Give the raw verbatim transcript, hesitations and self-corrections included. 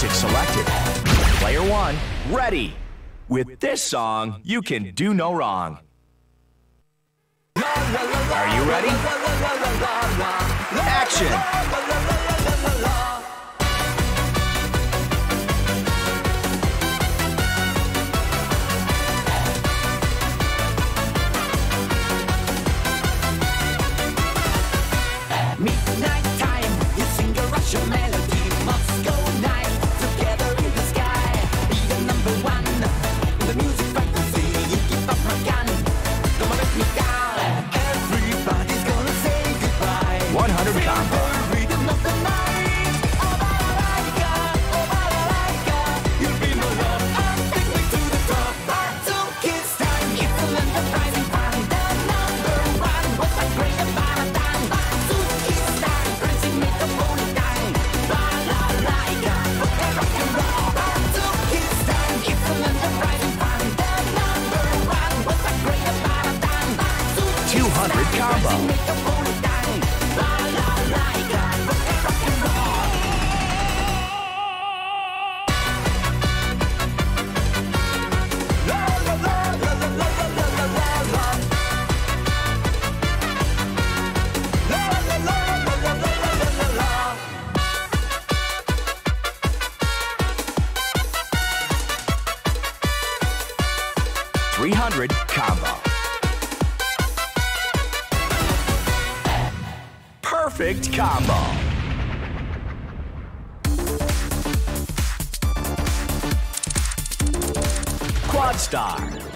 music selected. Player one, ready. With this song, you can do no wrong. Are you ready? Action! Midnight time, you sing a Russian melody. Moscow night, together in the sky. Be the number one in the music fantasy. You keep up my gun, don't let me down. Everybody's gonna say goodbye. one hundred combo. The rhythm of the night. Oh, balalaika, oh, balalaika. You'll be my love and take me to the top. Part two, kiss time. It's a land of rising sun. The number one, what's that great about a time? Part two, kiss time. Praising me the morning time. Balalaika, okay, rock and roll. Part two, kiss time. It's a land of rising sun. The number one, what's that great about a time? Part two, two hundred combo. praising me the morning time. Balalaika, okay, rock and roll. La la la la la la la la la la. La la la la la la la la la. three hundred combo. Perfect combo. Quad Star.